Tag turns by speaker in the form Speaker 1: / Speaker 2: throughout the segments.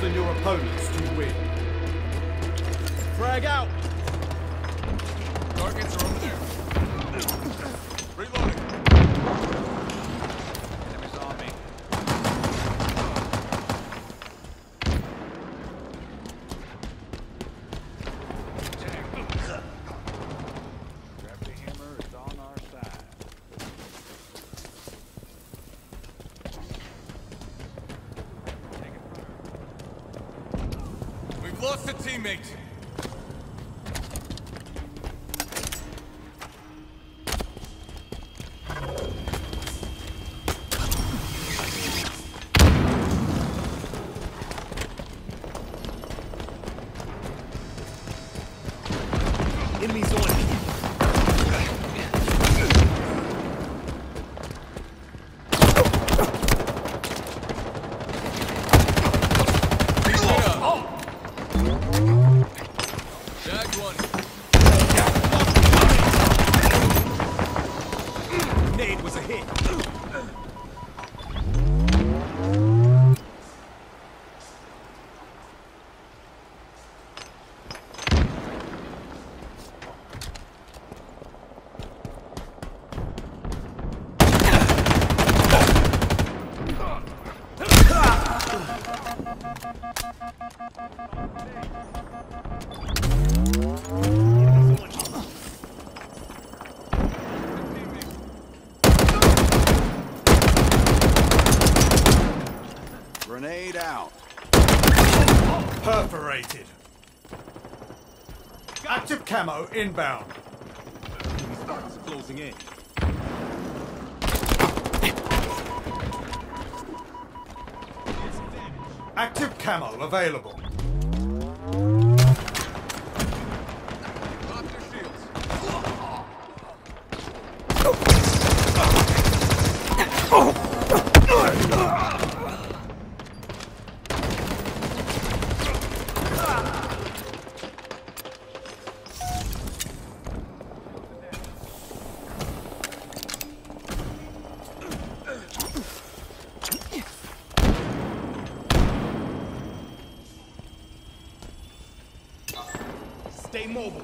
Speaker 1: than your opponents to win. Frag out!
Speaker 2: Targets are over there. Reloading. Enemies on me. Gravity hammer is on our side. We've lost a teammate.
Speaker 1: Enemies on me.
Speaker 2: Jagged one.
Speaker 1: Nade was a hit.
Speaker 3: Grenade out.
Speaker 1: Perforated. Active camo inbound. Closing in. Active camo available.
Speaker 2: Pop your shields.
Speaker 1: Stay mobile.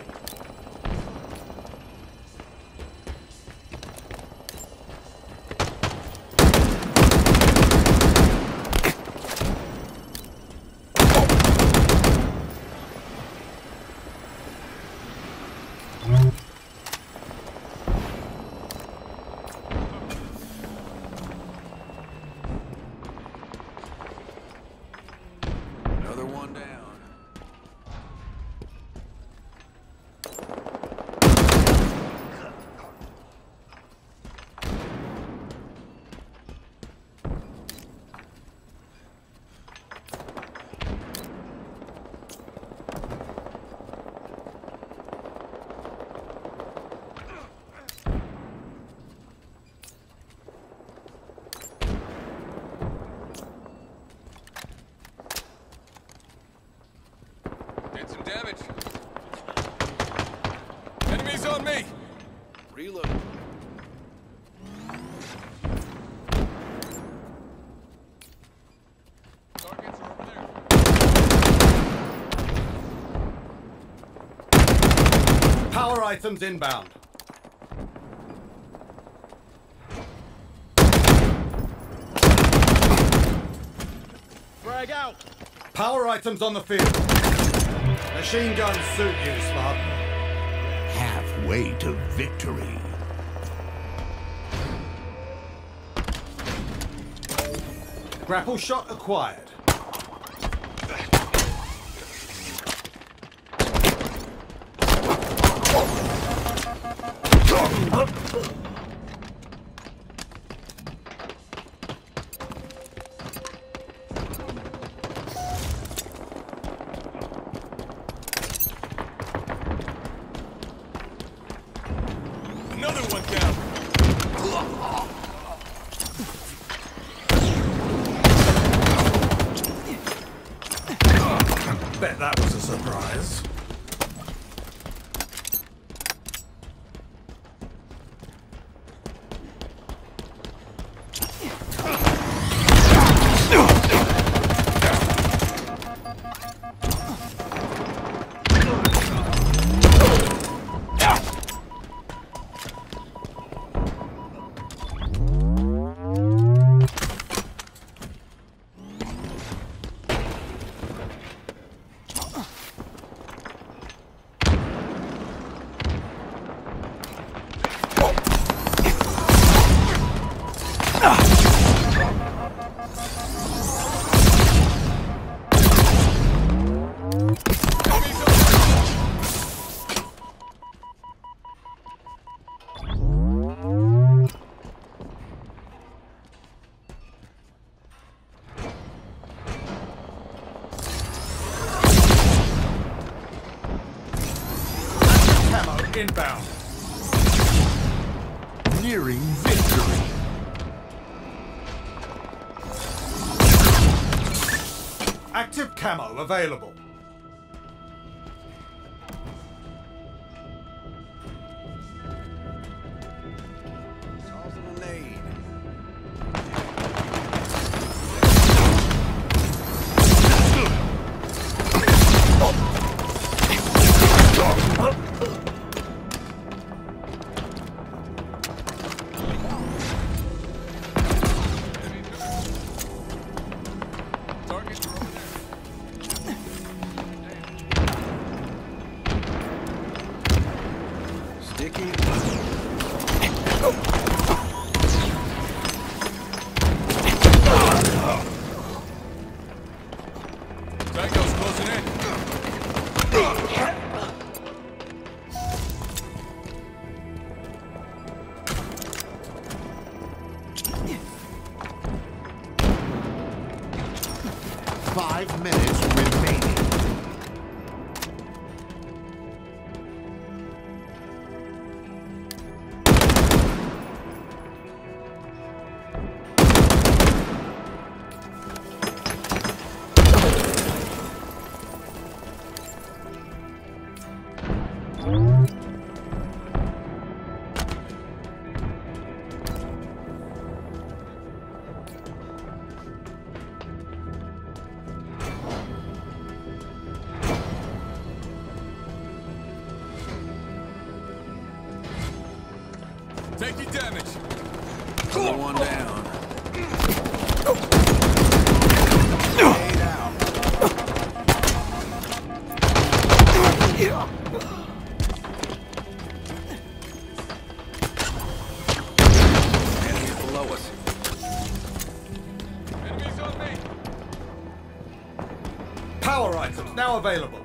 Speaker 3: Another one down.
Speaker 2: Did some damage. Enemies on me.
Speaker 3: Reload.
Speaker 2: Targets are over there.
Speaker 1: Power items inbound. Frag out. Power items on the field. Machine guns suit you, Spud.
Speaker 4: Halfway to victory.
Speaker 1: Grapple shot acquired.
Speaker 2: Another one down.
Speaker 1: Bet that was a surprise. inbound.
Speaker 4: Nearing victory.
Speaker 1: Active camo available.
Speaker 2: Tossing a nade. Targets are over there. Sticky. Tango's closing in.
Speaker 4: 5 minutes remaining.
Speaker 2: Take your damage. One down. Laid out. Enemies below us. Enemies on me.
Speaker 1: Power items now available.